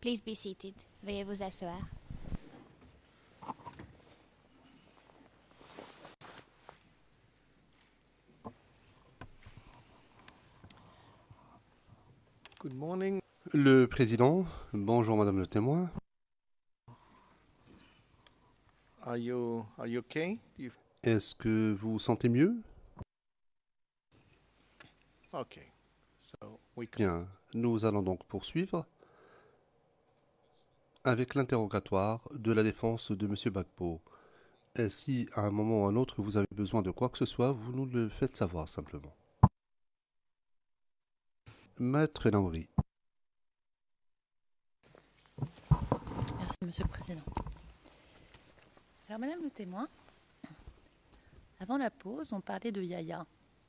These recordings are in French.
Please be seated. Veuillez vous asseoir. Good morning. Le président, bonjour madame le témoin. Are you okay? Est-ce que vous vous sentez mieux? Okay. So we can. Bien, nous allons donc poursuivre avec l'interrogatoire de la défense de M. Gbagbo. Et si à un moment ou à un autre vous avez besoin de quoi que ce soit, vous nous le faites savoir simplement. Maître Naouri. Merci, Monsieur le Président. Alors, Madame le témoin, avant la pause, on parlait de Yaya.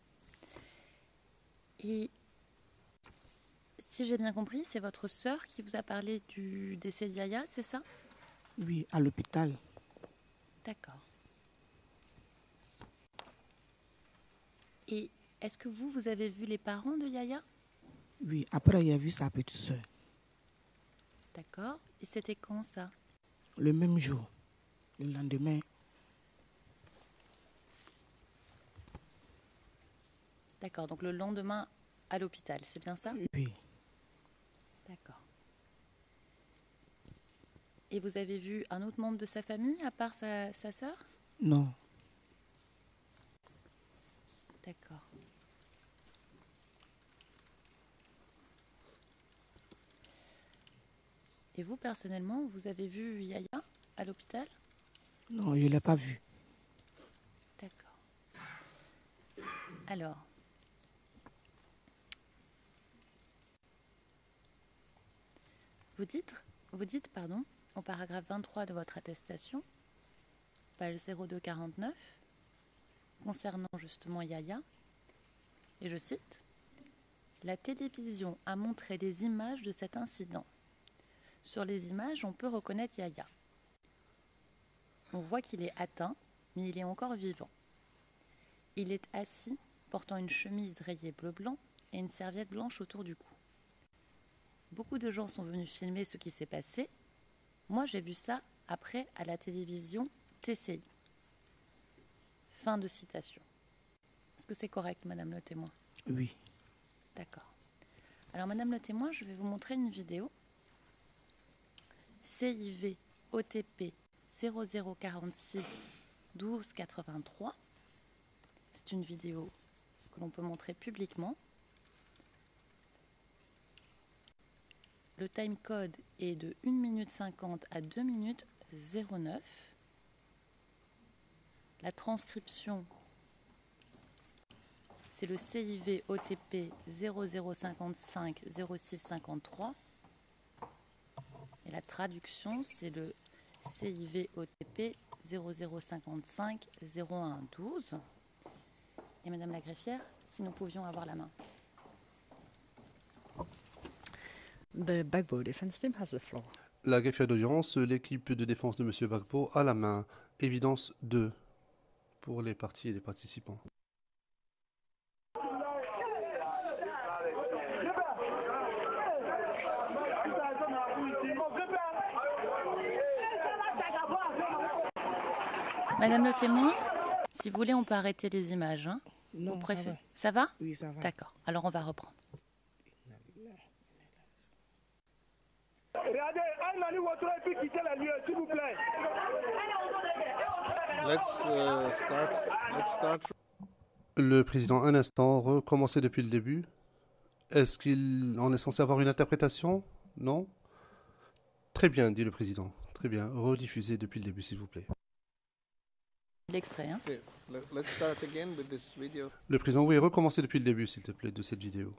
Et si j'ai bien compris, c'est votre sœur qui vous a parlé du décès de Yaya, c'est ça? Oui, à l'hôpital. D'accord. Et est-ce que vous avez vu les parents de Yaya? Oui, après il a vu sa petite soeur. D'accord. Et c'était quand ça? Le même jour, le lendemain. D'accord, donc le lendemain à l'hôpital, c'est bien ça? Oui, D'accord. Et vous avez vu un autre membre de sa famille à part sa sœur? non, D'accord. Et vous, personnellement, vous avez vu Yaya à l'hôpital? non, je ne l'ai pas vu. D'accord. Alors, vous dites, au paragraphe 23 de votre attestation, page 0249, concernant justement Yaya, et je cite, « La télévision a montré des images de cet incident. Sur les images, on peut reconnaître Yaya. On voit qu'il est atteint, mais il est encore vivant. Il est assis, portant une chemise rayée bleu-blanc et une serviette blanche autour du cou. Beaucoup de gens sont venus filmer ce qui s'est passé. Moi, j'ai vu ça après à la télévision TCI. » Fin de citation. Est-ce que c'est correct, Madame le témoin? Oui, D'accord. Alors, Madame le témoin, je vais vous montrer une vidéo. CIV OTP 0046 1283. C'est une vidéo que l'on peut montrer publiquement. Le timecode est de 1 minute 50 à 2 minutes 09. La transcription, c'est le CIV OTP 0055 0653. Et la traduction, c'est le CIV OTP 0055 0112. Et Madame la greffière, si nous pouvions avoir la main. The Gbagbo defense team has the floor. La greffière d'audience, l'équipe de défense de M. Gbagbo a la main. Évidence 2 pour les parties et les participants. Madame le témoin, si vous voulez, on peut arrêter les images. Hein. non, Vous ça préférez. va. Ça va? Oui, ça va. D'accord. Alors on va reprendre. Regardez, Anne-Marie Ouattara a pu quitter la lieu, s'il vous plaît. Let's start. Le président, un instant, recommencer depuis le début. Est-ce qu'il en est censé avoir une interprétation? Non? Très bien, dit le président. Très bien. Rediffusez depuis le début, s'il vous plaît. L'extrait. Hein. Let's start again with this video. Le président, oui, recommencez depuis le début, s'il te plaît, de cette vidéo.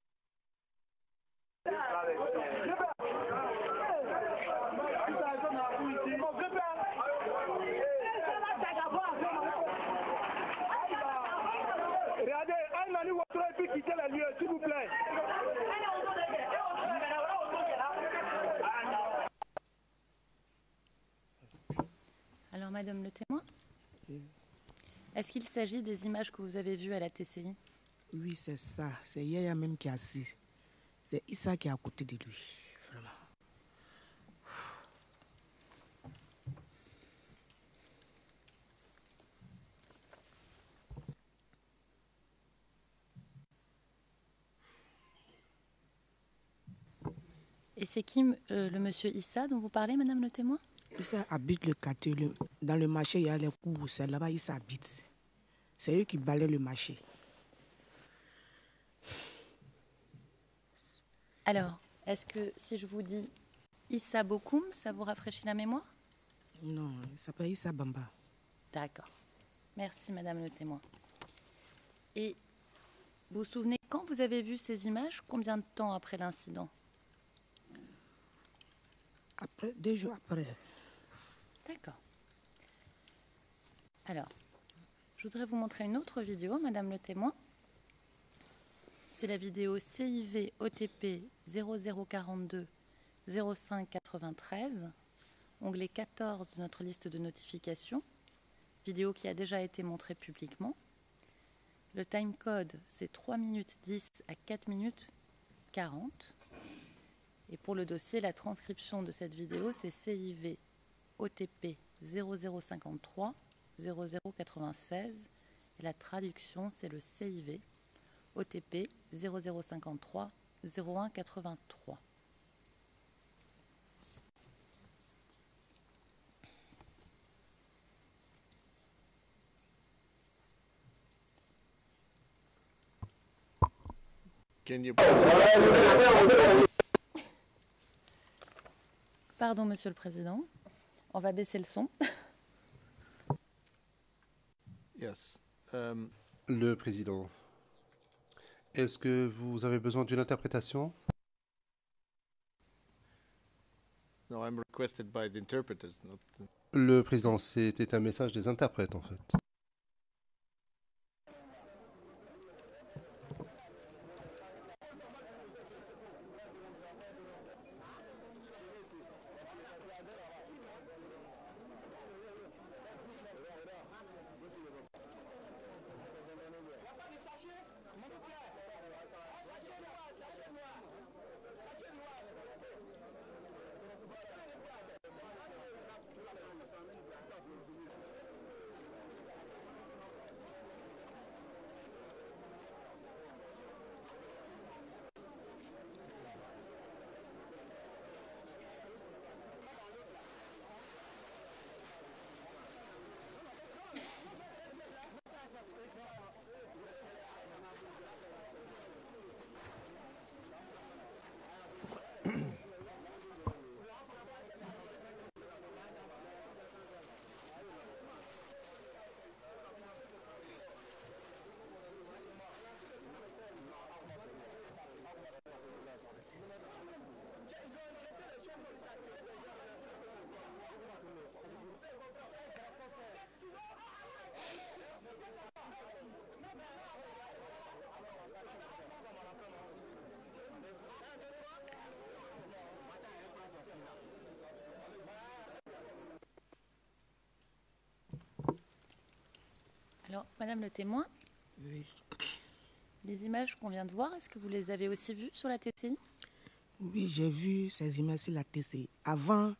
Regardez, Anne-Marie Ouattara a pu quitter la lieu, s'il vous plaît. Alors Madame le témoin, est-ce qu'il s'agit des images que vous avez vues à la TCI? Oui, c'est ça. C'est Yaya même qui est assis. C'est Issa qui est à côté de lui. Vraiment. Et c'est qui le monsieur Issa dont vous parlez, madame le témoin? Issa habite le quartier. Dans le marché, il y a les cours. C'est là-bas Issa habite. C'est eux qui balaient le marché. Alors, est-ce que si je vous dis Issa Bokoum, ça vous rafraîchit la mémoire? Non, il s'appelle Issa Bamba. D'accord. Merci, madame le témoin. Et vous vous souvenez quand vous avez vu ces images? Combien de temps après l'incident? Après, 2 jours après. D'accord. Alors, je voudrais vous montrer une autre vidéo, madame le témoin. C'est la vidéo CIV OTP 0042 05 93, onglet 14 de notre liste de notifications, vidéo qui a déjà été montrée publiquement. Le timecode, c'est 3 minutes 10 à 4 minutes 40. Et pour le dossier, la transcription de cette vidéo, c'est CIV OTP 0053 0096. Et la traduction, c'est le CIV OTP 0053 0183. Can you Pardon, Monsieur le Président. On va baisser le son. Yes. Le président. Est-ce que vous avez besoin d'une interprétation? No, I'm requested by the interpreters. Le président, c'était un message des interprètes en fait. Alors, Madame le témoin, Oui. les images qu'on vient de voir, est-ce que vous les avez aussi vues sur la TCI? Oui, j'ai vu ces images sur la TCI. Avant,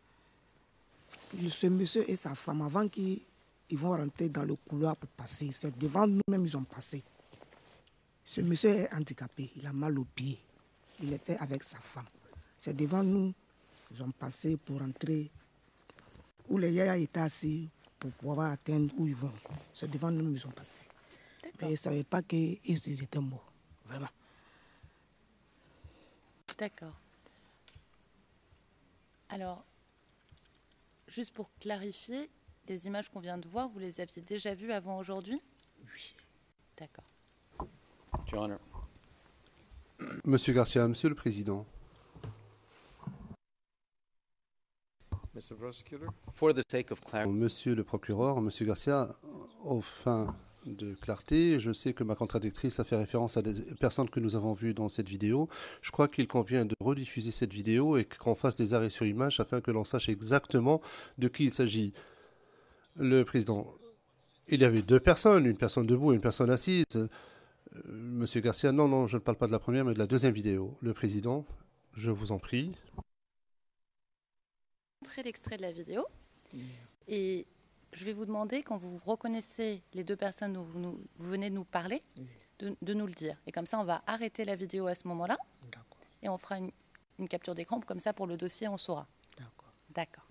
ce monsieur et sa femme, avant qu'ils vont rentrer dans le couloir pour passer, c'est devant nous-mêmes ils ont passé. Ce monsieur est handicapé, il a mal au pied. Il était avec sa femme. C'est devant nous, ils ont passé pour rentrer où les yaya étaient assis pour pouvoir atteindre où ils vont. C'est devant nous, ils ont passé. Mais ils ne savaient pas qu'ils étaient morts, vraiment. D'accord. Alors, juste pour clarifier, les images qu'on vient de voir, vous les aviez déjà vues avant aujourd'hui? Oui. D'accord. Your Honor. Monsieur Garcia, Monsieur le Président. Mr. Prosecutor? For the sake of clarity, Monsieur le procureur, Monsieur Garcia, aux fins de clarté, je sais que ma contradictrice a fait référence à des personnes que nous avons vues dans cette vidéo. Je crois qu'il convient de rediffuser cette vidéo et qu'on fasse des arrêts sur image afin que l'on sache exactement de qui il s'agit. Le Président, il y avait 2 personnes, une personne debout et une personne assise. Monsieur Garcia, non, je ne parle pas de la première, mais de la deuxième vidéo. Le Président, je vous en prie. Montrer l'extrait de la vidéo et je vais vous demander, quand vous reconnaissez les 2 personnes dont vous venez de nous parler, de nous le dire. Et comme ça, on va arrêter la vidéo à ce moment-là et on fera une capture d'écran, comme ça pour le dossier on saura. D'accord. D'accord.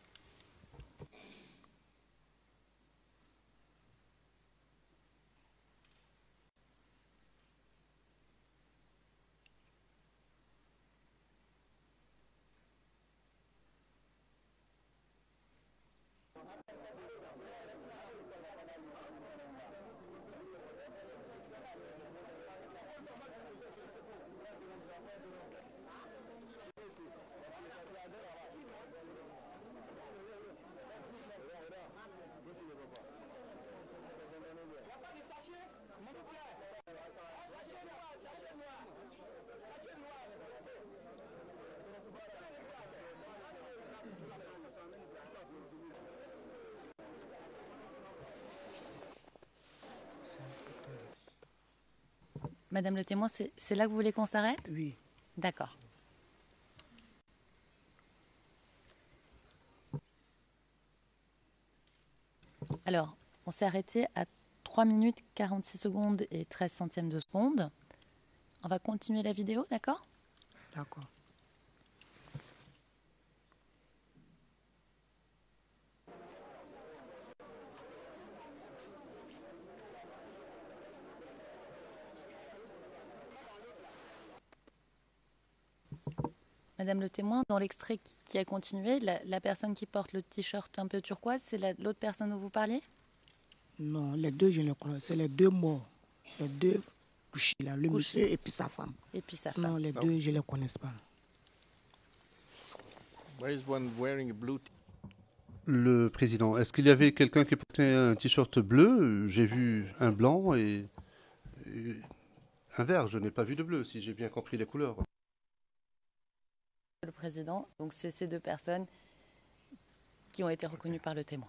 Madame le témoin, c'est là que vous voulez qu'on s'arrête? Oui. D'accord. Alors, on s'est arrêté à 3 minutes 46 secondes et 13 centièmes de seconde. On va continuer la vidéo, d'accord? D'accord. Madame le témoin, dans l'extrait qui a continué, la personne qui porte le t-shirt un peu turquoise, c'est l'autre personne dont vous parliez? Non, les deux, je les connais. C'est les deux morts. Les deux couchés là, le Couchés. monsieur et puis sa femme. Et puis sa Non, femme. les deux, je ne les connais pas. Where is one wearing a blue Le président, est-ce qu'il y avait quelqu'un qui portait un t-shirt bleu? J'ai vu un blanc et un vert. Je n'ai pas vu de bleu, si j'ai bien compris les couleurs. Le président, donc c'est ces deux personnes qui ont été reconnues par le témoin.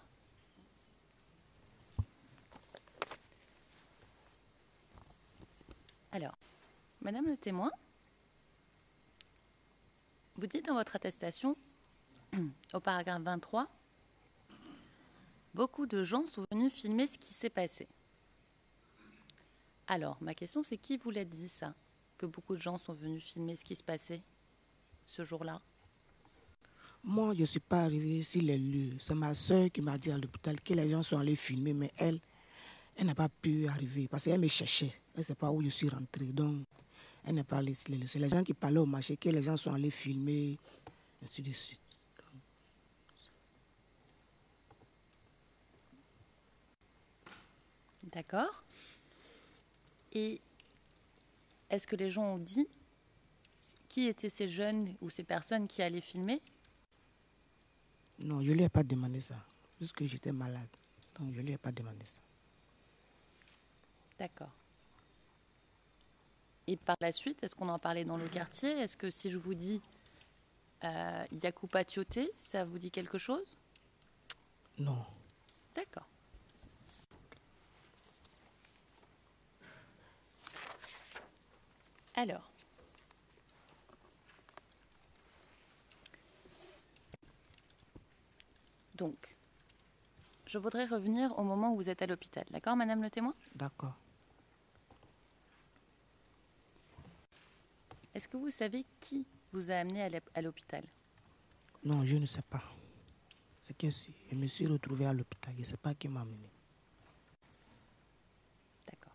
Alors, Madame le témoin, vous dites dans votre attestation, au paragraphe 23, beaucoup de gens sont venus filmer ce qui s'est passé. Alors, ma question c'est qui vous l'a dit ça? Que beaucoup de gens sont venus filmer ce qui se passait ce jour-là? Moi, je ne suis pas arrivée sur les lieux. C'est ma soeur qui m'a dit à l'hôpital que les gens sont allés filmer, mais elle n'a pas pu arriver parce qu'elle me cherchait. Elle ne sait pas où je suis rentrée. Donc, elle n'est pas allée sur les lieux. C'est les gens qui parlaient au marché que les gens sont allés filmer, ainsi de suite. D'accord. Et est-ce que les gens ont dit qui étaient ces jeunes ou ces personnes qui allaient filmer? Non, je ne lui ai pas demandé ça, puisque j'étais malade. Donc, je ne lui ai pas demandé ça. D'accord. Et par la suite, est-ce qu'on en parlait dans le quartier? Est-ce que si je vous dis Yacouba Tioté, ça vous dit quelque chose? Non. D'accord. Alors, donc, je voudrais revenir au moment où vous êtes à l'hôpital. D'accord, Madame le témoin? D'accord. Est-ce que vous savez qui vous a amené à l'hôpital? Non, je ne sais pas. C'est que si je me suis retrouvée à l'hôpital, je ne sais pas qui m'a amené. D'accord.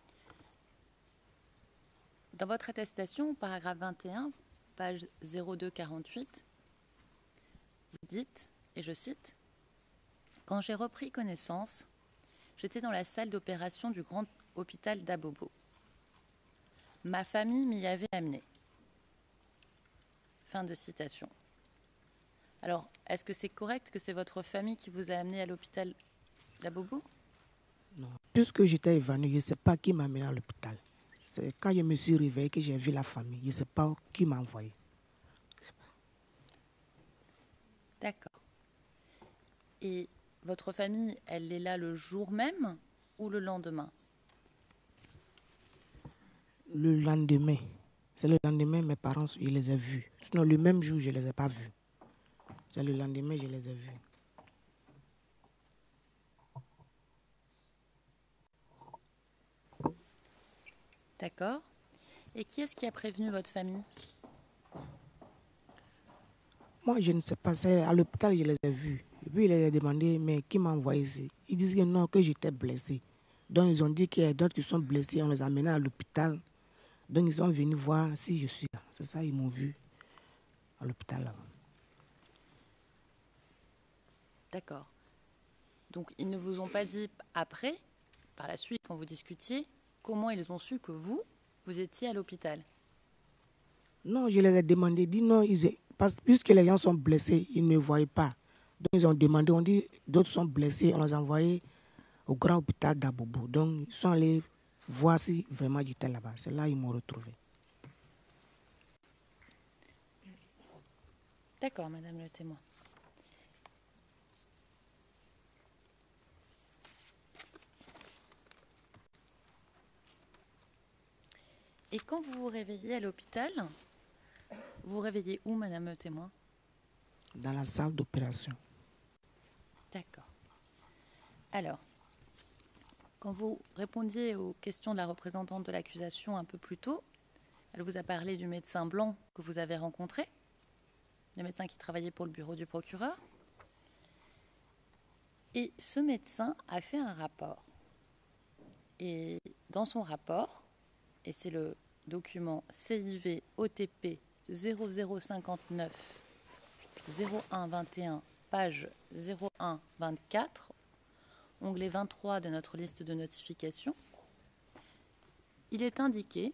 Dans votre attestation, paragraphe 21, page 0248, vous dites, et je cite, « Quand j'ai repris connaissance, j'étais dans la salle d'opération du grand hôpital d'Abobo. Ma famille m'y avait amené. » Fin de citation. Alors, est-ce que c'est correct que c'est votre famille qui vous a amené à l'hôpital d'Abobo? Non. Puisque j'étais évanouie, je ne sais pas qui m'a amené à l'hôpital. C'est quand je me suis réveillée que j'ai vu la famille. Je ne sais pas qui m'a envoyé. D'accord. Et votre famille, elle est là le jour même ou le lendemain? Le lendemain. C'est le lendemain, mes parents, je les ai vus. Sinon, le même jour, je ne les ai pas vus. C'est le lendemain, je les ai vus. D'accord. Et qui est-ce qui a prévenu votre famille? Moi, je ne sais pas. C'est à l'hôpital, je les ai vus. Et puis, il les a demandé, mais qui m'a envoyé ici? Ils disent que non, que j'étais blessé. Donc, ils ont dit qu'il y a d'autres qui sont blessés. On les a amenés à l'hôpital. Donc, ils sont venus voir si je suis là. C'est ça, ils m'ont vu à l'hôpital là-bas. D'accord. Donc, ils ne vous ont pas dit après, par la suite, quand vous discutiez, comment ils ont su que vous étiez à l'hôpital? Non, je les ai demandé. Dit non, puisque les gens sont blessés, ils ne me voyaient pas. Donc, ils ont demandé, on dit, d'autres sont blessés, on les a envoyés au grand hôpital d'Abobo. Donc, ils sont allés voir si vraiment j'étais là-bas. C'est là qu'ils m'ont retrouvé. D'accord, Madame le témoin. Et quand vous vous réveillez à l'hôpital, vous vous réveillez où, Madame le témoin? Dans la salle d'opération. D'accord. Alors, quand vous répondiez aux questions de la représentante de l'accusation un peu plus tôt, elle vous a parlé du médecin blanc que vous avez rencontré, le médecin qui travaillait pour le bureau du procureur. Et ce médecin a fait un rapport. Et dans son rapport, et c'est le document CIV OTP 0059 0121 page 0124, onglet 23 de notre liste de notifications, il est indiqué,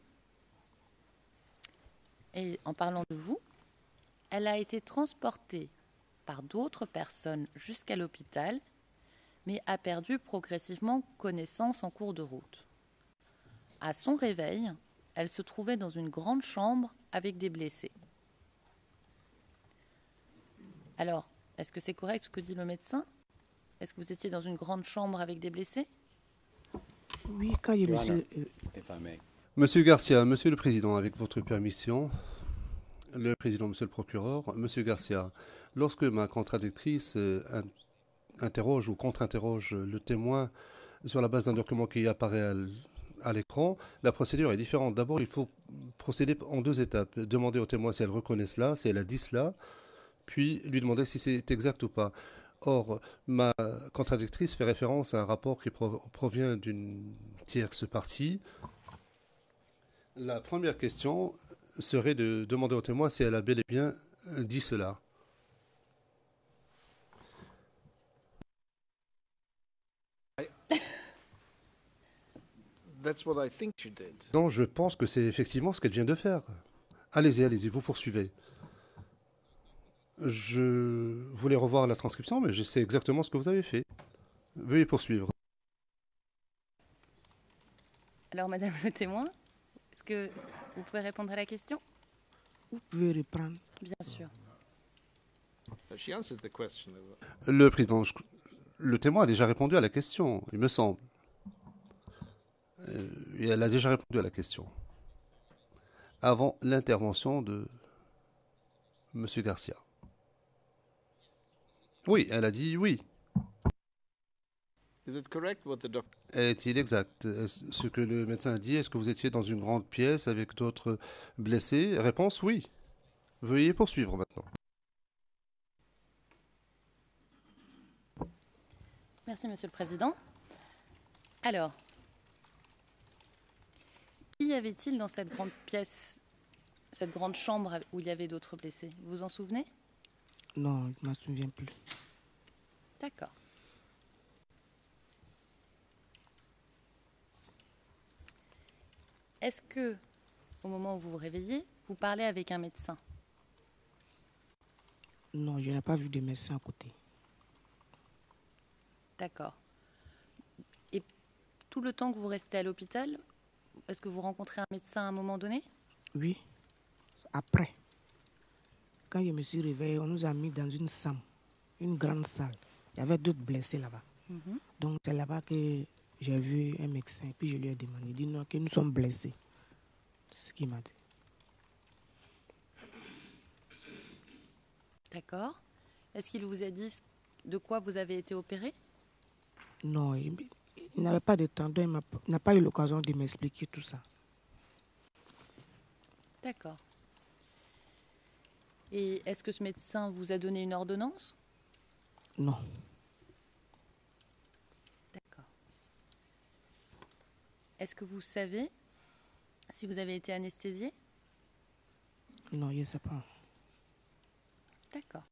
et en parlant de vous, elle a été transportée par d'autres personnes jusqu'à l'hôpital, mais a perdu progressivement connaissance en cours de route. À son réveil, elle se trouvait dans une grande chambre avec des blessés. Alors, est-ce que c'est correct ce que dit le médecin? Est-ce que vous étiez dans une grande chambre avec des blessés? Oui, quand je me Your suis... Honor, if I may. Monsieur Garcia, Monsieur le Président, avec votre permission, le Président, Monsieur le Procureur, Monsieur Garcia, lorsque ma contradictrice interroge ou contre-interroge le témoin sur la base d'un document qui apparaît à l'écran, la procédure est différente. D'abord, il faut procéder en deux étapes. Demander au témoin si elle reconnaît cela, si elle a dit cela, puis lui demander si c'est exact ou pas. Or, ma contradictrice fait référence à un rapport qui provient d'une tierce partie. La première question serait de demander au témoin si elle a bel et bien dit cela. That's what I think you did. Non, je pense que c'est effectivement ce qu'elle vient de faire. Allez-y, allez-y, vous poursuivez. Je voulais revoir la transcription, mais je sais exactement ce que vous avez fait. Veuillez poursuivre. Alors, Madame le témoin, est-ce que vous pouvez répondre à la question? Vous pouvez reprendre. Bien sûr. She answered the question. Le président, le témoin a déjà répondu à la question, il me semble. Et elle a déjà répondu à la question. Avant l'intervention de M. Garcia. Oui, elle a dit oui. Is it correct what the doctor... Est-il exact? Ce que le médecin a dit, est-ce que vous étiez dans une grande pièce avec d'autres blessés? Réponse oui. Veuillez poursuivre maintenant. Merci, Monsieur le Président. Alors, qui avait-il dans cette grande pièce, cette grande chambre où il y avait d'autres blessés? Vous vous en souvenez? Non, je ne me souviens plus. D'accord. Est-ce que, au moment où vous vous réveillez, vous parlez avec un médecin? Non, je n'ai pas vu de médecin à côté. D'accord. Et tout le temps que vous restez à l'hôpital, est-ce que vous rencontrez un médecin à un moment donné? Oui, après. Quand je me suis réveillé, on nous a mis dans une salle, une grande salle. Il y avait d'autres blessés là-bas. Donc c'est là-bas que j'ai vu un médecin. Puis je lui ai demandé, il dit non, que nous sommes blessés. C'est ce qu'il m'a dit. D'accord. Est-ce qu'il vous a dit de quoi vous avez été opéré? Non, il n'avait pas de temps, donc il n'a pas eu l'occasion de m'expliquer tout ça. D'accord. Et est-ce que ce médecin vous a donné une ordonnance? Non. D'accord. Est-ce que vous savez si vous avez été anesthésié? Non, je ne sais pas. D'accord.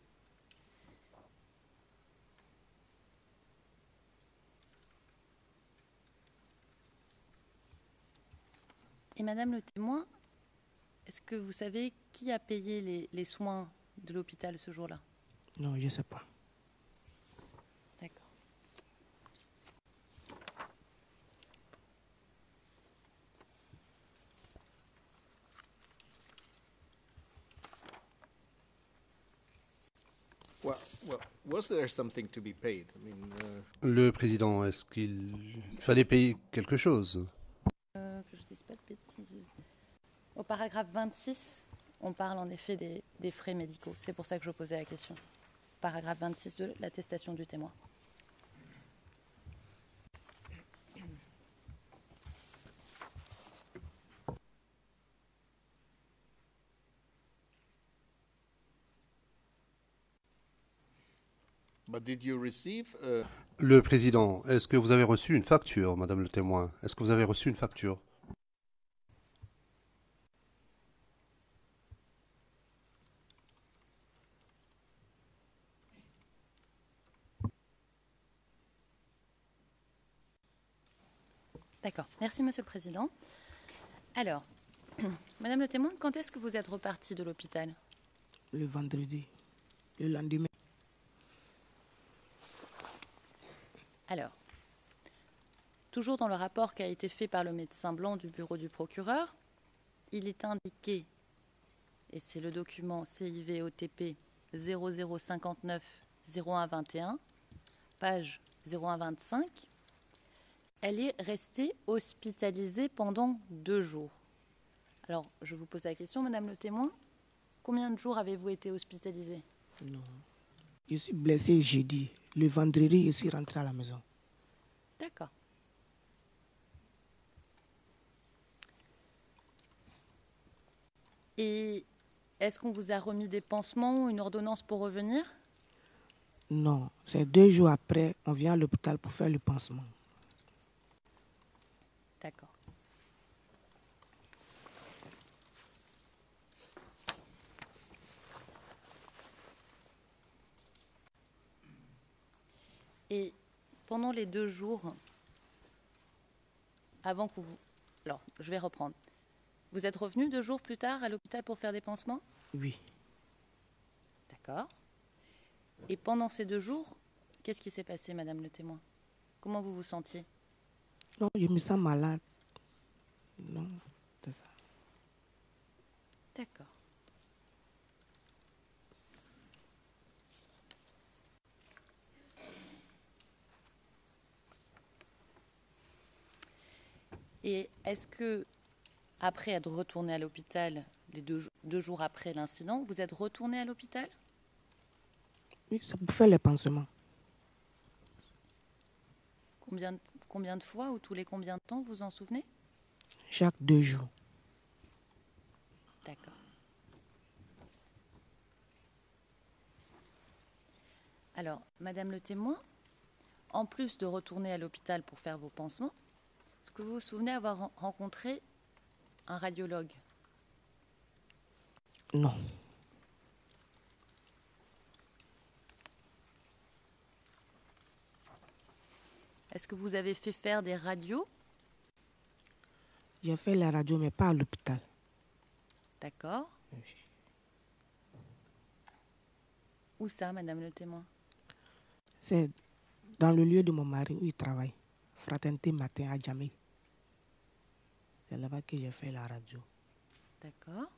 Et Madame le témoin, est-ce que vous savez qui a payé les soins de l'hôpital ce jour-là? Non, je ne sais pas. D'accord. Well, was there something to be paid? I mean, Le président, est-ce qu'il fallait payer quelque chose? Que je ne dise pas de bêtises. Au paragraphe 26, on parle en effet des frais médicaux. C'est pour ça que je posais la question. Paragraphe 26 de l'attestation du témoin. but did you receive? Le président, est-ce que vous avez reçu une facture, Madame le témoin? Est-ce que vous avez reçu une facture? D'accord. Merci, Monsieur le Président. Alors, Madame le témoin, quand est-ce que vous êtes repartie de l'hôpital? Le vendredi, le lendemain. Alors, toujours dans le rapport qui a été fait par le médecin blanc du bureau du procureur, il est indiqué, et c'est le document CIV-OTP 0059 0121, page 0125, elle est restée hospitalisée pendant 2 jours. Alors, je vous pose la question, Madame le témoin, combien de jours avez-vous été hospitalisée? Non. Je suis blessé jeudi. Le vendredi, je suis rentré à la maison. D'accord. Et est-ce qu'on vous a remis des pansements ou une ordonnance pour revenir? Non, c'est 2 jours après, on vient à l'hôpital pour faire le pansement. D'accord. Et pendant les 2 jours, avant que vous... Alors, je vais reprendre. Vous êtes revenu 2 jours plus tard à l'hôpital pour faire des pansements? Oui. D'accord. Et pendant ces 2 jours, qu'est-ce qui s'est passé, Madame le témoin? Comment vous vous sentiez? Non, je me sens malade. Non, c'est ça. D'accord. Et est-ce que, après être retourné à l'hôpital, les 2 jours après l'incident, vous êtes retourné à l'hôpital? Oui, c'est pour faire les pansements. Combien de fois ou tous les combien de temps, vous en souvenez? Chaque 2 jours. D'accord. Alors, Madame le témoin, en plus de retourner à l'hôpital pour faire vos pansements, est-ce que vous vous souvenez avoir rencontré un radiologue? Non. Est-ce que vous avez fait faire des radios? J'ai fait la radio, mais pas à l'hôpital. D'accord. Où ça, Madame le témoin? C'est dans le lieu de mon mari où il travaille. Fraternité matin à Djamé. C'est là-bas que j'ai fait la radio. D'accord.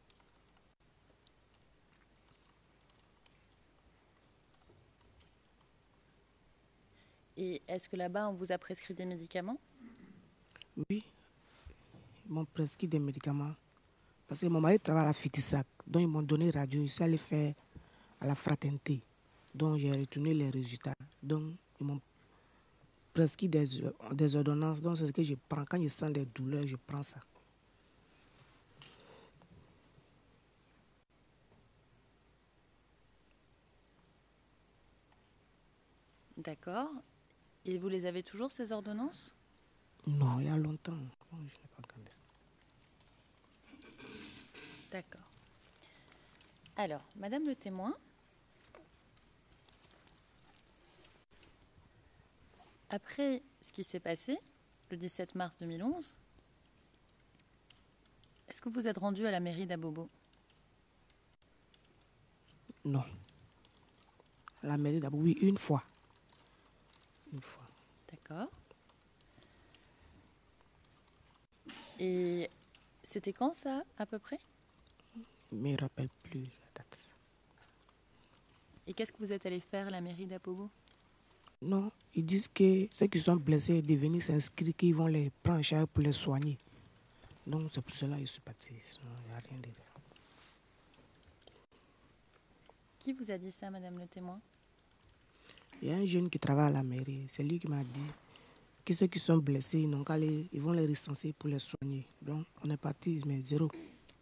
Et est-ce que là-bas, on vous a prescrit des médicaments? Oui, ils m'ont prescrit des médicaments. Parce que mon mari travaille à la Fitissac. Donc, ils m'ont donné radio. Ils allaient faire à la fraternité. Donc, j'ai retourné les résultats. Donc, ils m'ont prescrit des ordonnances. Donc, c'est ce que je prends. Quand je sens des douleurs, je prends ça. D'accord. Et vous les avez toujours, ces ordonnances? Non, il y a longtemps. Oh, je n'ai pas regardé ça. D'accord. Alors, Madame le témoin, après ce qui s'est passé le 17 mars 2011, est-ce que vous êtes rendu à la mairie d'Abobo? Non. À la mairie d'abord, oui, une fois. Une fois. D'accord. Et c'était quand ça, à peu près? Je ne me rappelle plus la date. Et qu'est-ce que vous êtes allé faire à la mairie d'Abobo? Non, ils disent que ceux qui sont blessés de venir s'inscrire, qu'ils vont les prendre en charge pour les soigner. Donc c'est pour cela que je suis parti. Sinon, il n'y a rien de... Qui vous a dit ça, Madame le témoin? Il y a un jeune qui travaille à la mairie. C'est lui qui m'a dit que ceux qui sont blessés, ils n'ont qu'à ils vont les recenser pour les soigner. Donc on est parti, mais zéro.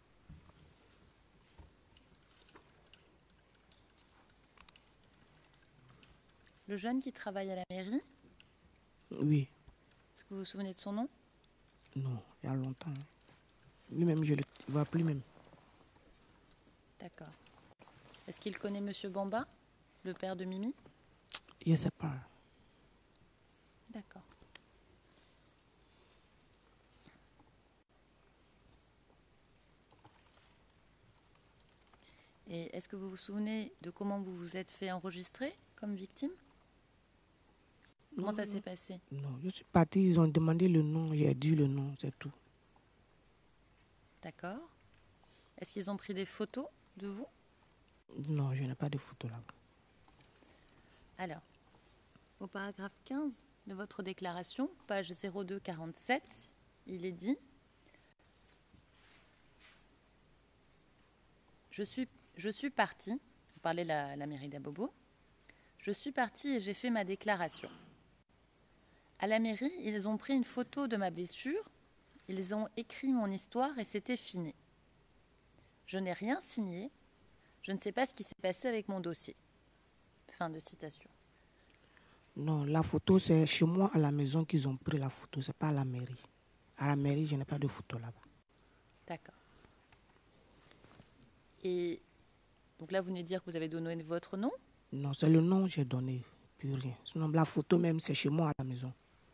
Le jeune qui travaille à la mairie, Oui, est-ce que vous vous souvenez de son nom? non, il y a longtemps. Lui-même, je ne le vois plus même. D'accord. Est-ce qu'il connaît Monsieur Bamba, le père de Mimi? Je ne sais pas. D'accord. Et est-ce que vous vous souvenez de comment vous vous êtes fait enregistrer comme victime? Comment ça s'est passé? Non, je suis parti, ils ont demandé le nom, j'ai dit le nom, c'est tout. D'accord. Est-ce qu'ils ont pris des photos de vous? Non, je n'ai pas de photo là-bas. Alors, au paragraphe 15 de votre déclaration, page 0247, il est dit: Je suis parti, vous parlez de la mairie d'Abobo, je suis parti et j'ai fait ma déclaration. À la mairie, ils ont pris une photo de ma blessure, ils ont écrit mon histoire et c'était fini. Je n'ai rien signé, je ne sais pas ce qui s'est passé avec mon dossier. Fin de citation. Non, la photo, c'est chez moi à la maison qu'ils ont pris la photo, c'est pas à la mairie. À la mairie, je n'ai pas de photo là-bas. D'accord. Et donc là, vous venez de dire que vous avez donné votre nom? Non, c'est le nom que j'ai donné, plus rien. Sinon, la photo même, c'est chez moi à la maison.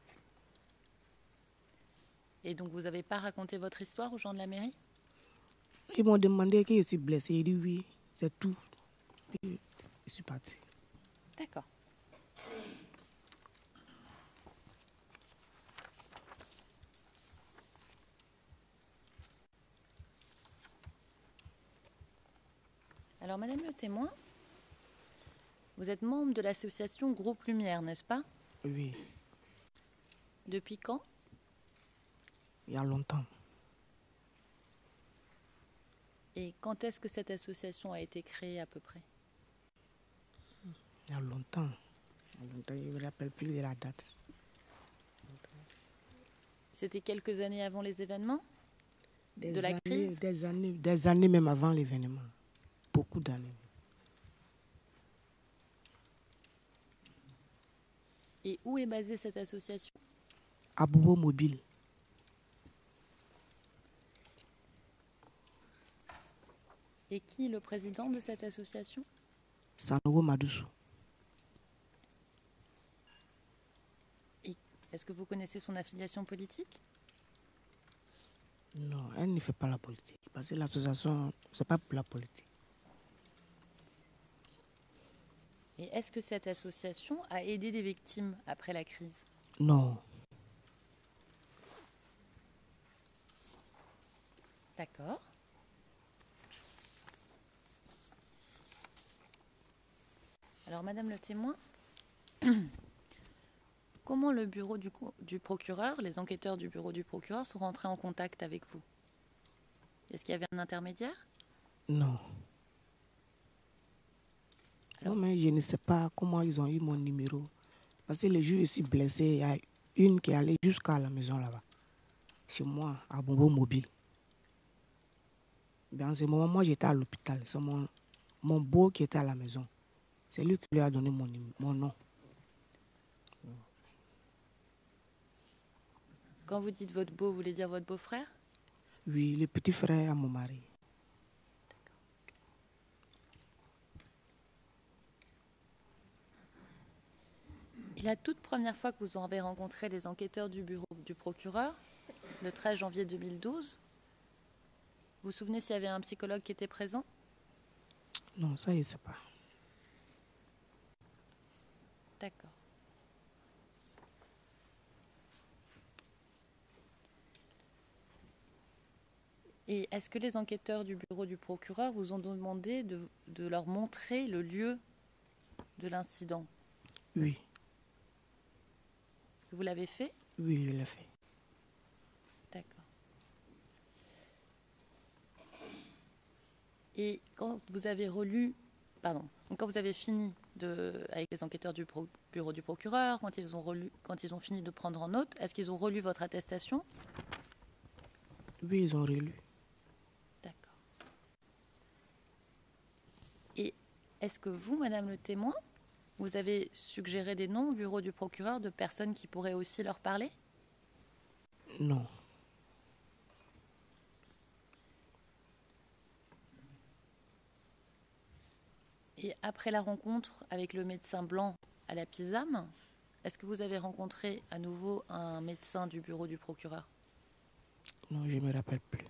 Et donc, vous n'avez pas raconté votre histoire aux gens de la mairie? Ils m'ont demandé que je suis blessé. J'ai dit oui, c'est tout. Puis, je suis parti. D'accord. Alors, Madame le témoin, vous êtes membre de l'association Groupe Lumière, n'est-ce pas? Oui, Depuis quand? il y a longtemps. Et quand est-ce que cette association a été créée à peu près? Il y a longtemps. Il y a longtemps, je ne me rappelle plus de la date. C'était quelques années avant les événements? Des De la années, crise? des années même avant l'événement. Beaucoup d'années. Et où est basée cette association? À Bobo Mobile. Et qui est le président de cette association? Sanogo Madoussou. Et est-ce que vous connaissez son affiliation politique? Non, elle ne fait pas la politique. Parce que l'association, ce n'est pas pour la politique. Et est-ce que cette association a aidé des victimes après la crise? Non. D'accord. Alors, Madame le témoin, comment le bureau du procureur, les enquêteurs du bureau du procureur sont rentrés en contact avec vous? Est-ce qu'il y avait un intermédiaire? Non. Alors, Non, mais je ne sais pas comment ils ont eu mon numéro. Parce que le jour où je suis blessé, il y a une qui est allée jusqu'à la maison là-bas. Chez moi, à Bobo Mobile. Mais en ce moment, moi, j'étais à l'hôpital. C'est mon beau qui était à la maison. C'est lui qui lui a donné mon nom. Quand vous dites votre beau, vous voulez dire votre beau-frère? Oui, le petit frère à mon mari. Et la toute première fois que vous avez rencontré les enquêteurs du bureau du procureur, le 13 janvier 2012, vous vous souvenez s'il y avait un psychologue qui était présent? Non, ça, je ne sais pas. D'accord. Et est-ce que les enquêteurs du bureau du procureur vous ont demandé de leur montrer le lieu de l'incident? Oui, Est-ce que vous l'avez fait? oui, je l'ai fait. D'accord. Et quand vous avez relu, pardon, donc quand vous avez fini avec les enquêteurs du bureau du procureur, quand ils ont fini de prendre en note, est-ce qu'ils ont relu votre attestation? Oui, ils ont relu. D'accord. Et est-ce que vous, Madame le témoin, vous avez suggéré des noms au bureau du procureur de personnes qui pourraient aussi leur parler? Non. Et après la rencontre avec le médecin blanc à la PISAM, est-ce que vous avez rencontré à nouveau un médecin du bureau du procureur? Non, je ne me rappelle plus.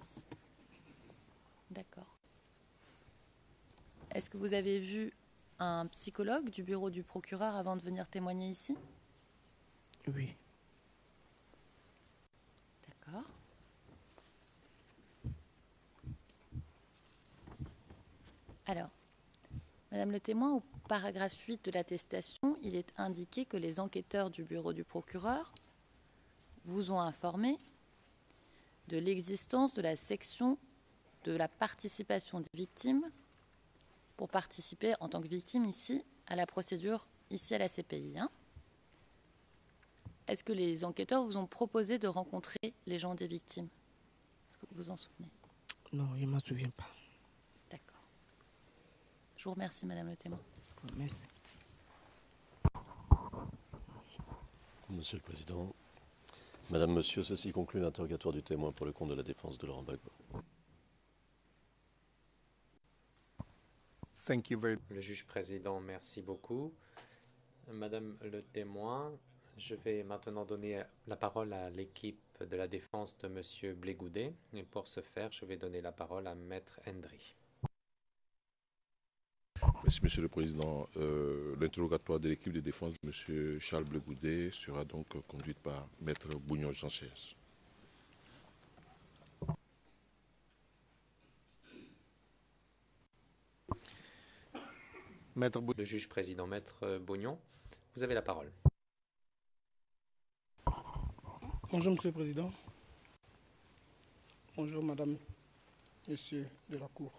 D'accord. Est-ce que vous avez vu un psychologue du bureau du procureur avant de venir témoigner ici? Oui. D'accord. Alors, Madame le témoin, au paragraphe 8 de l'attestation, il est indiqué que les enquêteurs du bureau du procureur vous ont informé de l'existence de la section de la participation des victimes pour participer en tant que victime ici à la procédure, ici à la CPI. Est-ce que les enquêteurs vous ont proposé de rencontrer les gens des victimes? Est-ce que vous vous en souvenez? Non, je ne m'en souviens pas. D'accord. Je vous remercie, Madame le témoin. Merci. Monsieur le Président, Madame, Monsieur, ceci conclut l'interrogatoire du témoin pour le compte de la défense de Laurent Gbagbo. Thank you very Le juge président, merci beaucoup. Madame le témoin, je vais maintenant donner la parole à l'équipe de la défense de Monsieur Blégoudet. Et pour ce faire, je vais donner la parole à Maître Hendry. Merci, Monsieur le Président. L'interrogatoire de l'équipe de défense de Monsieur Charles Blégoudet sera donc conduite par Maître Bougnon-Janchès. Le juge président, Maître Bougnon, vous avez la parole. Bonjour, Monsieur le Président. Bonjour, Madame, Monsieur de la Cour.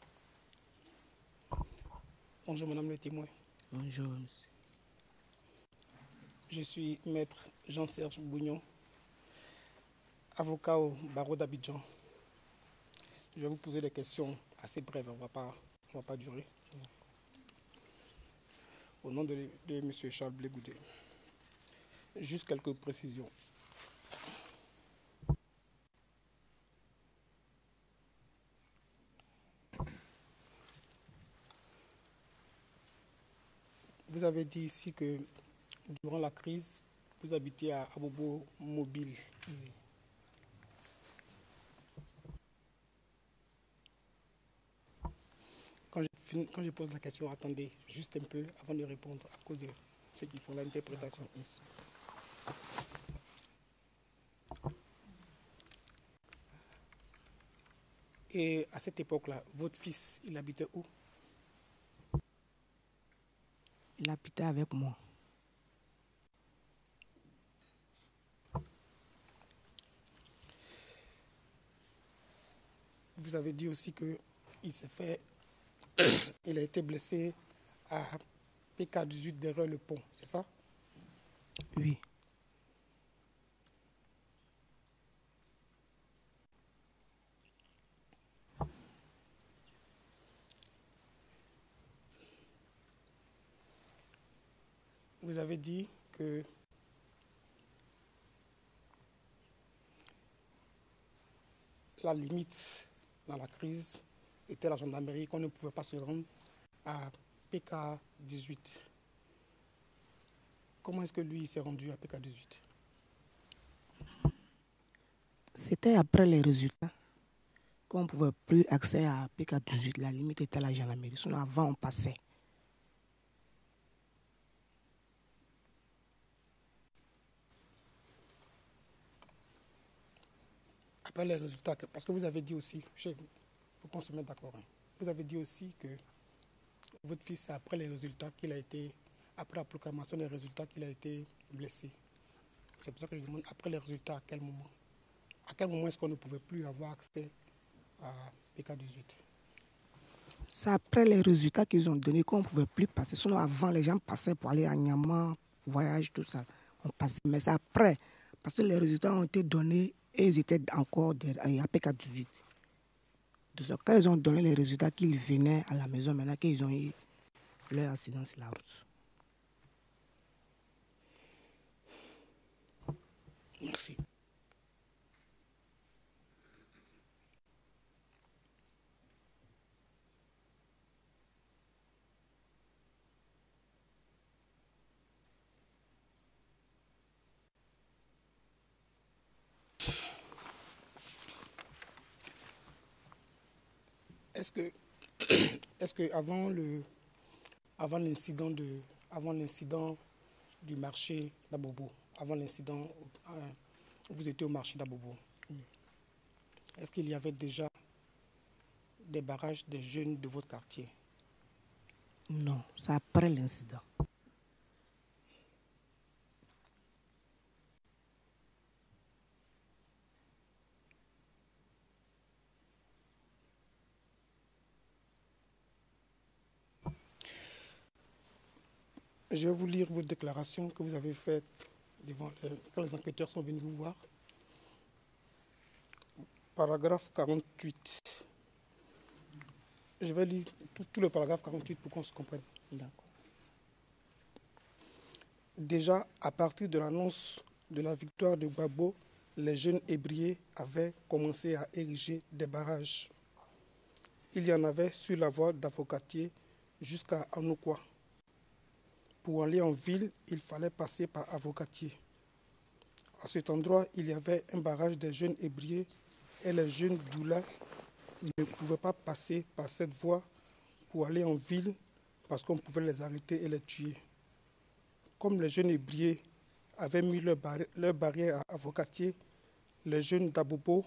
Bonjour, Madame le témoin. Bonjour, monsieur. Je suis Maître Jean-Serge Bougnon, avocat au barreau d'Abidjan. Je vais vous poser des questions assez brèves, on va pas durer. Au nom de Monsieur Charles Blégoudet. Juste quelques précisions. Vous avez dit ici que durant la crise, vous habitiez à Abobo Mobile. Quand je pose la question, attendez juste un peu avant de répondre à cause de ceux qui font l'interprétation. Et à cette époque-là, votre fils, il habitait où? Il habitait avec moi. Vous avez dit aussi que il a été blessé à PK18 derrière le pont, c'est ça? Oui. Vous avez dit que la limite dans la crise était la gendarmerie, qu'on ne pouvait pas se rendre à PK18. Comment est-ce que lui s'est rendu à PK18? C'était après les résultats qu'on ne pouvait plus accéder à PK18. La limite était la gendarmerie. Sinon, avant, on passait. Après les résultats, parce que vous avez dit aussi, pour qu'on se mette d'accord, hein, vous avez dit aussi que votre fils, c'est après les résultats qu'il a été, après la proclamation des résultats qu'il a été blessé. C'est pour ça que je demande, après les résultats, à quel moment? À quel moment est-ce qu'on ne pouvait plus avoir accès à PK18? C'est après les résultats qu'ils ont donnés qu'on ne pouvait plus passer. Sinon, avant, les gens passaient pour aller à Niamey, voyage, tout ça. On passait. Mais c'est après, parce que les résultats ont été donnés et ils étaient encore à PK18. Donc, quand ils ont donné les résultats qu'ils venaient à la maison, maintenant qu'ils ont eu leur accident sur la route. Merci. Est-ce que avant l'incident du marché d'Abobo, avant l'incident, vous étiez au marché d'Abobo, est-ce qu'il y avait déjà des barrages des jeunes de votre quartier? Non, c'est après l'incident. Je vais vous lire votre déclaration que vous avez faite quand les enquêteurs sont venus vous voir. Paragraphe 48. Je vais lire tout le paragraphe 48 pour qu'on se comprenne. D'accord. Déjà, à partir de l'annonce de la victoire de Gbagbo, les jeunes ébriés avaient commencé à ériger des barrages. Il y en avait sur la voie d'Avocatier jusqu'à Anoukwa. Pour aller en ville, il fallait passer par Avocatier. À cet endroit, il y avait un barrage des jeunes ébriés et les jeunes doula ne pouvaient pas passer par cette voie pour aller en ville parce qu'on pouvait les arrêter et les tuer. Comme les jeunes ébriés avaient mis leur barrière à Avocatier, les jeunes d'Abobo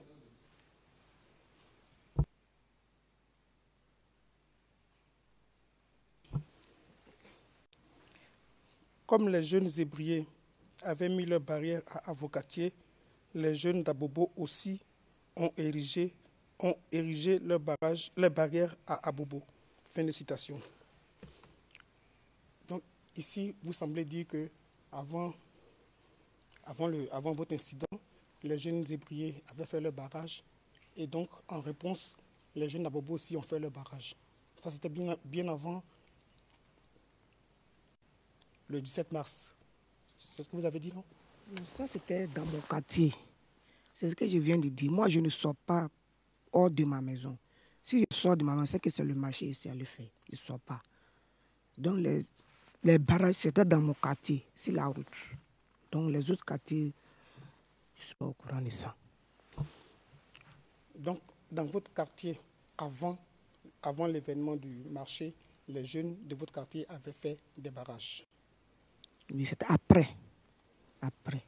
Comme les jeunes ébriés avaient mis leur barrière à Avocatier, les jeunes d'Abobo aussi ont érigé leur barrière à Abobo. Fin de citation. Donc ici, vous semblez dire que avant votre incident, les jeunes ébriés avaient fait leur barrage et donc en réponse, les jeunes d'Abobo aussi ont fait leur barrage. Ça, c'était bien avant le 17 mars. C'est ce que vous avez dit, non? Ça, c'était dans mon quartier. C'est ce que je viens de dire. Moi, je ne sors pas hors de ma maison. Si je sors de ma maison, c'est que c'est le marché ici à le faire. Je ne sors pas. Donc, les barrages, c'était dans mon quartier, sur la route. Donc, les autres quartiers, je ne suis pas au courant de ça. Donc, dans votre quartier, avant l'événement du marché, les jeunes de votre quartier avaient fait des barrages. Oui, c'était après. Après.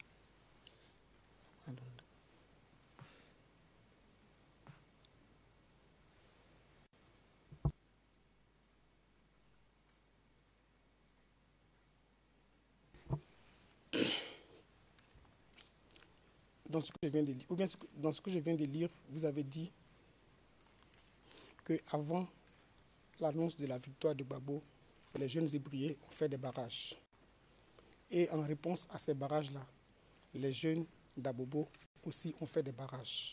Dans ce que je viens de lire, ou bien dans ce que je viens de lire, vous avez dit qu'avant l'annonce de la victoire de Gbagbo, les jeunes ébriés ont fait des barrages. Et en réponse à ces barrages-là, les jeunes d'Abobo aussi ont fait des barrages.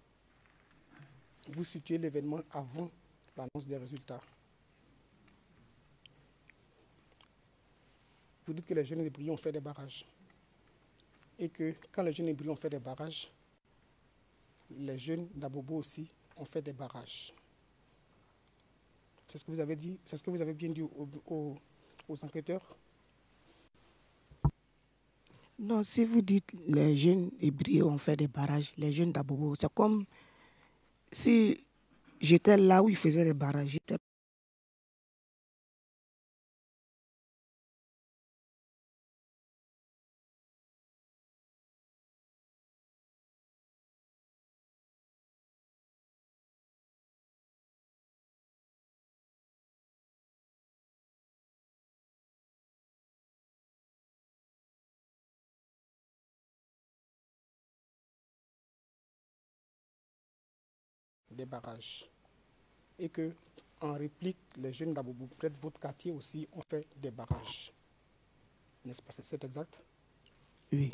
Vous situez l'événement avant l'annonce des résultats. Vous dites que les jeunes ébriés ont fait des barrages. Et que quand les jeunes ébriés ont fait des barrages, les jeunes d'Abobo aussi ont fait des barrages. C'est ce que vous avez dit, c'est ce que vous avez bien dit aux enquêteurs? Non, si vous dites les jeunes hébrieux ont fait des barrages, les jeunes d'Abobo, c'est comme si j'étais là où ils faisaient les barrages. J'étais des barrages. Et que, en réplique, les jeunes d'Abobo, peut-être votre quartier aussi, ont fait des barrages. N'est-ce pas? C'est exact? Oui.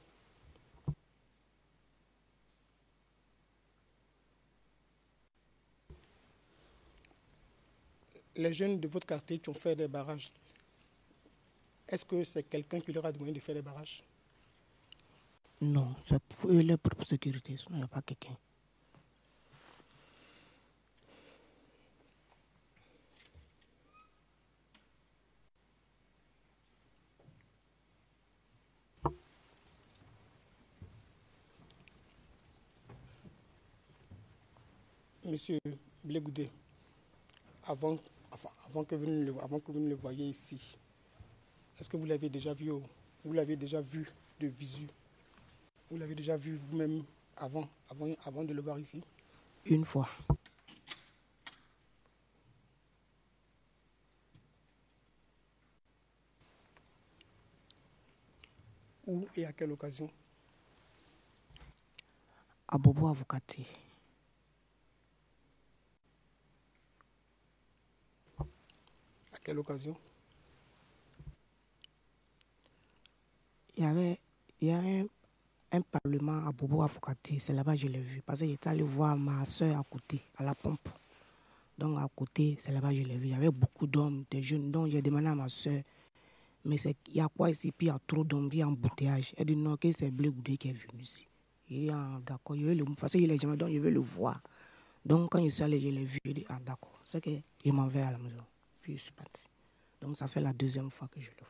Les jeunes de votre quartier qui ont fait des barrages, est-ce que c'est quelqu'un qui leur a demandé de faire des barrages? Non, c'est pour eux leur propre sécurité, sinon il n'y a pas quelqu'un. Monsieur Blegoudé, avant que vous ne le voyiez ici, est-ce que vous l'avez déjà vu, vous l'avez déjà vu de visu? Vous l'avez déjà vu vous-même avant de le voir ici? Une fois. Où et à quelle occasion? À Bobo Avocatier. À quelle occasion? Il y a un parlement à Bobo Avocatier, c'est là-bas que je l'ai vu. Parce que j'étais allé voir ma soeur à côté, à la pompe. Donc à côté, c'est là-bas que je l'ai vu. Il y avait beaucoup d'hommes, des jeunes. Donc j'ai demandé à ma soeur, mais il y a quoi ici? Puis il y a trop d'hommes, il y a embouteillage. Elle dit non, que c'est Blegoudé qui est venu ici. Il dit d'accord, parce qu'il est jamais, donc je vais le voir. Donc quand je suis allé, je l'ai vu, je dis d'accord. C'est que je m'en vais à la maison. Puis je suis parti. Donc ça fait la deuxième fois que je le vois.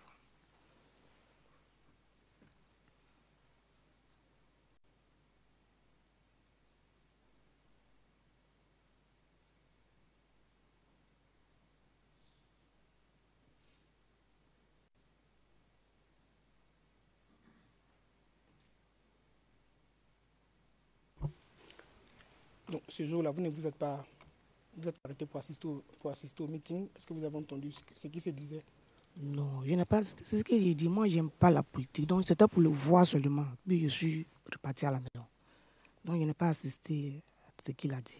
Donc ce jour-là, vous ne vous êtes pas arrêté pour assister au meeting. Est-ce que vous avez entendu ce qui se disait? Non, je n'ai pas. C'est ce que j'ai dit. Moi, j'aime pas la politique. Donc, c'était pour le voir seulement. Puis, je suis reparti à la maison. Donc, je n'ai pas assisté à ce qu'il a dit.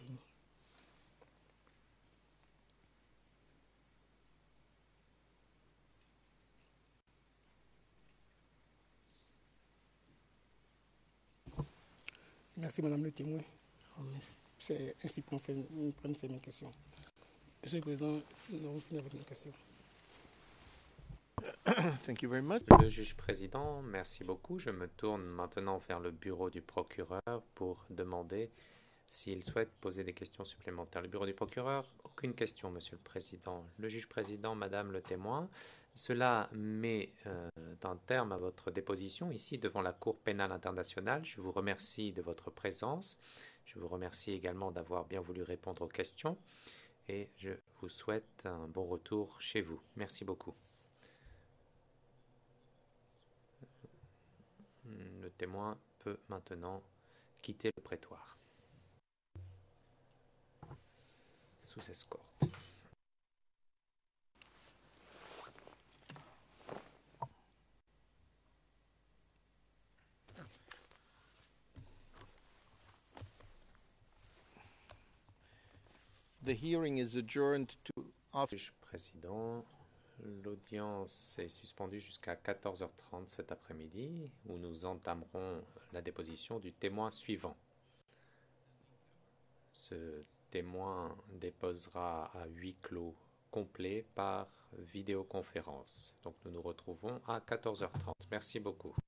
Merci, Madame le témoin. Oh, merci. C'est ainsi qu'on fait mes questions. Monsieur le Président, nous avons fini avec nos questions. Thank you very much. Le juge président, merci beaucoup. Je me tourne maintenant vers le bureau du procureur pour demander s'il souhaite poser des questions supplémentaires. Le bureau du procureur, aucune question, Monsieur le Président. Le juge président, Madame le témoin, cela met un terme à votre déposition ici devant la Cour pénale internationale. Je vous remercie de votre présence. Je vous remercie également d'avoir bien voulu répondre aux questions et je vous souhaite un bon retour chez vous. Merci beaucoup. Le témoin peut maintenant quitter le prétoire sous escorte. The hearing is adjourned to Juge président, l'audience est suspendue jusqu'à 14h30 cet après-midi où nous entamerons la déposition du témoin suivant. Ce témoin déposera à huis clos complet par vidéoconférence. Donc nous nous retrouvons à 14h30. Merci beaucoup.